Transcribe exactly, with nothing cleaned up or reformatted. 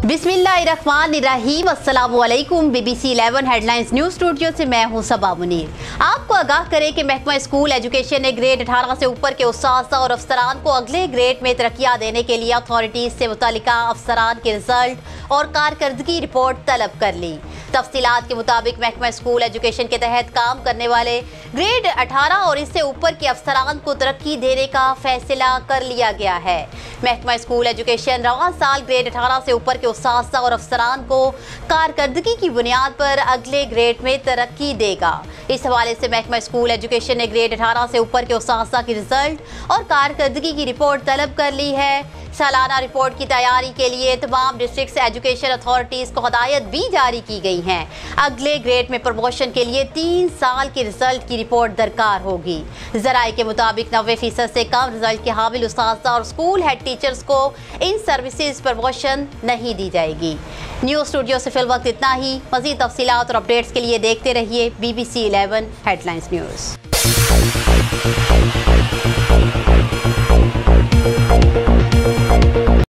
बिस्मिल्लाहिर्रहमानिर्रहीम। अस्सलामुअलैकुम। BBC eleven headlines news studio से मैं हूं सबा मुनीर। आपको आगाह करें कि महकमा स्कूल एजुकेशन ने ग्रेड अठारह से ऊपर के उस्ताद और अफसरान को अगले ग्रेड में तरक्कियाँ देने के लिए अथॉरिटीज़ से मुतल्लिका अफसरान के रिजल्ट और कारकर्दगी रिपोर्ट तलब कर ली। तफसीलात के मुताबिक महकमा स्कूल एजुकेशन के तहत काम करने वाले ग्रेड अठारह और इससे ऊपर के अफसरान को तरक्की देने का फैसला कर लिया गया है। महकमा स्कूल एजुकेशन रवां साल ग्रेड अठारह से ऊपर के उस्ताद और अफसरान को कारकर्दगी की बुनियाद पर अगले ग्रेड में तरक्की देगा। इस हवाले से महकमा स्कूल एजुकेशन ने ग्रेड अठारह से ऊपर के उस्ताद की रिजल्ट और कारकर्दगी की रिपोर्ट तलब कर ली है। सालाना रिपोर्ट की तैयारी के लिए तमाम डिस्ट्रिक्ट एजुकेशन अथॉरिटीज़ को हदायत भी जारी की गई हैं। अगले ग्रेड में प्रमोशन के लिए तीन साल के रिजल्ट की रिपोर्ट दरकार होगी। ज़राए के मुताबिक नब्बे फीसद से कम रिजल्ट के हामिल उस्ताद और स्कूल हेड टीचर्स को इन सर्विसेज प्रमोशन नहीं दी जाएगी। न्यूज़ स्टूडियो से फिल वक्त इतना ही। मज़ीद तफसीलात और अपडेट्स के लिए देखते रहिए बीबीसी इलेवन हेडलाइंस न्यूज़।